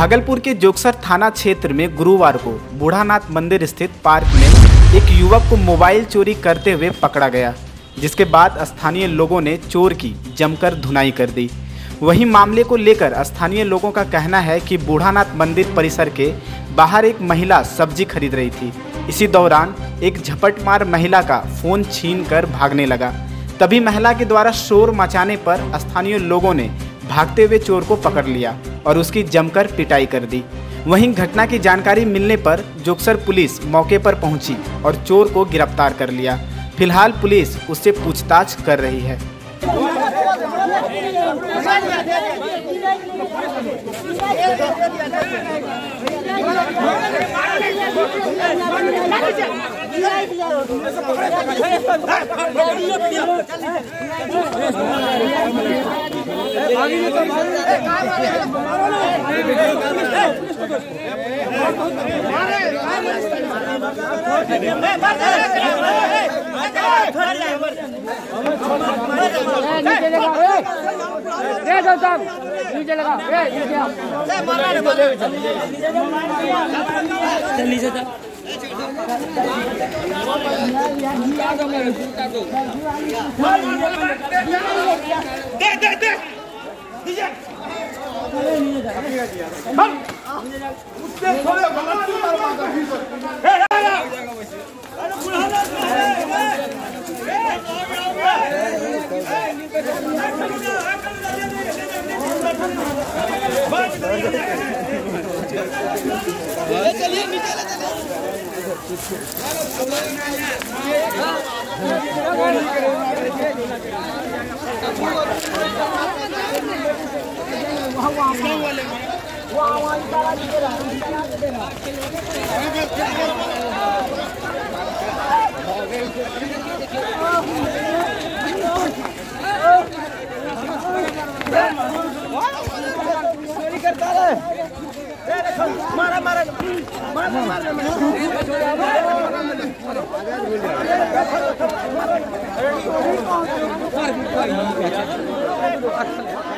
भागलपुर के जोगसर थाना क्षेत्र में गुरुवार को बूढ़ानाथ मंदिर स्थित पार्क में एक युवक को मोबाइल चोरी करते हुए पकड़ा गया, जिसके बाद स्थानीय लोगों ने चोर की जमकर धुनाई कर दी। वहीं मामले को लेकर स्थानीय लोगों का कहना है कि बूढ़ानाथ मंदिर परिसर के बाहर एक महिला सब्जी खरीद रही थी। इसी दौरान एक झपटमार महिला का फोन छीनकर भागने लगा। तभी महिला के द्वारा शोर मचाने पर स्थानीय लोगों ने भागते हुए चोर को पकड़ लिया और उसकी जमकर पिटाई कर दी। वहीं घटना की जानकारी मिलने पर जोगसर पुलिस मौके पर पहुंची और चोर को गिरफ्तार कर लिया। फिलहाल पुलिस उससे पूछताछ कर रही है। नीचे लगा चलिए नीचे मारा मारा मारा